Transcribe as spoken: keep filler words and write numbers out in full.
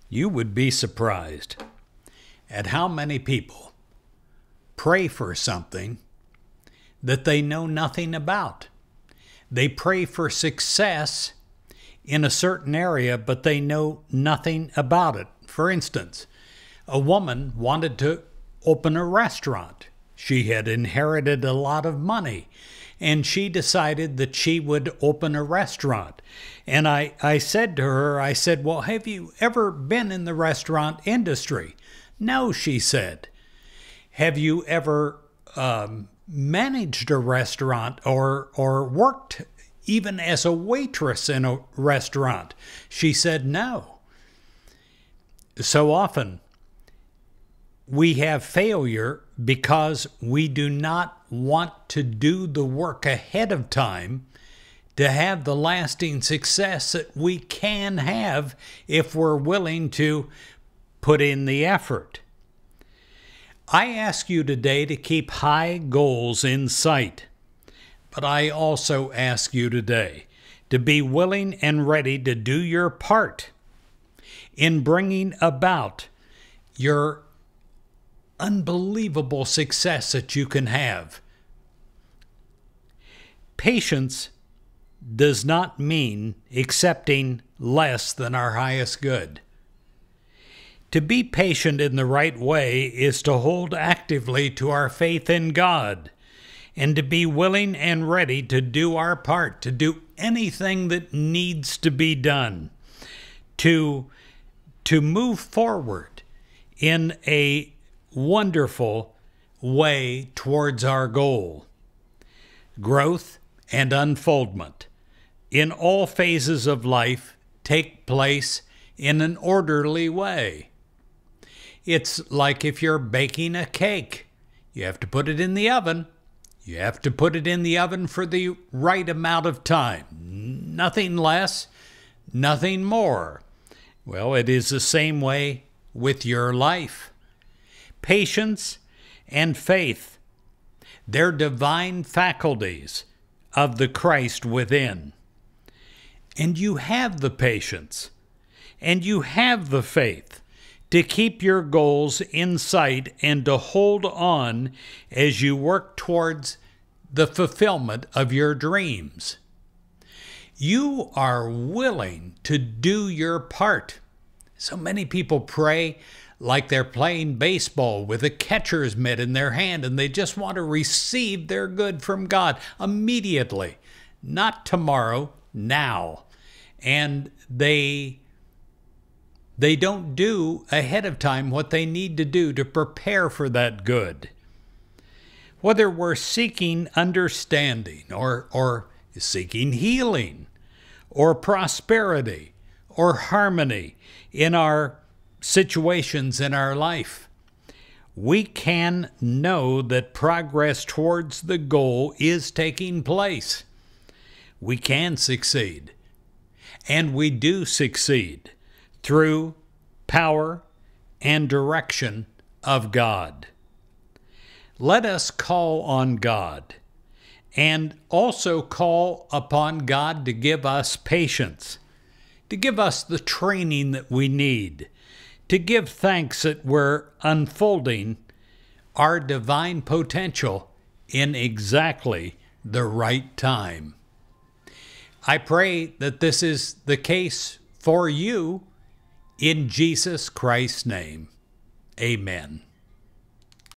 You would be surprised at how many people pray for something that they know nothing about. They pray for success in a certain area, but they know nothing about it. For instance, a woman wanted to open a restaurant. She had inherited a lot of money, and she decided that she would open a restaurant. And I, I said to her, I said, well, have you ever been in the restaurant industry? No, she said. Have you ever um, managed a restaurant or, or worked even as a waitress in a restaurant? She said no. So often we have failure because we do not want to do the work ahead of time to have the lasting success that we can have if we're willing to put in the effort. I ask you today to keep high goals in sight, but I also ask you today to be willing and ready to do your part in bringing about your unbelievable success that you can have. Patience does not mean accepting less than our highest good. To be patient in the right way is to hold actively to our faith in God and to be willing and ready to do our part, to do anything that needs to be done, to, to move forward in a wonderful way towards our goal. Growth and unfoldment in all phases of life take place in an orderly way. It's like if you're baking a cake. You have to put it in the oven. You have to put it in the oven for the right amount of time. Nothing less, nothing more. Well, it is the same way with your life. Patience and faith, they're divine faculties of the Christ within. And you have the patience and you have the faith to keep your goals in sight and to hold on as you work towards the fulfillment of your dreams. You are willing to do your part. So many people pray like they're playing baseball with a catcher's mitt in their hand, and they just want to receive their good from God immediately, not tomorrow, now. And they They don't do ahead of time what they need to do to prepare for that good. Whether we're seeking understanding or, or seeking healing or prosperity or harmony in our situations in our life, we can know that progress towards the goal is taking place. We can succeed, and we do succeed through power and direction of God. Let us call on God and also call upon God to give us patience, to give us the training that we need, to give thanks that we're unfolding our divine potential in exactly the right time. I pray that this is the case for you. In Jesus Christ's name, amen.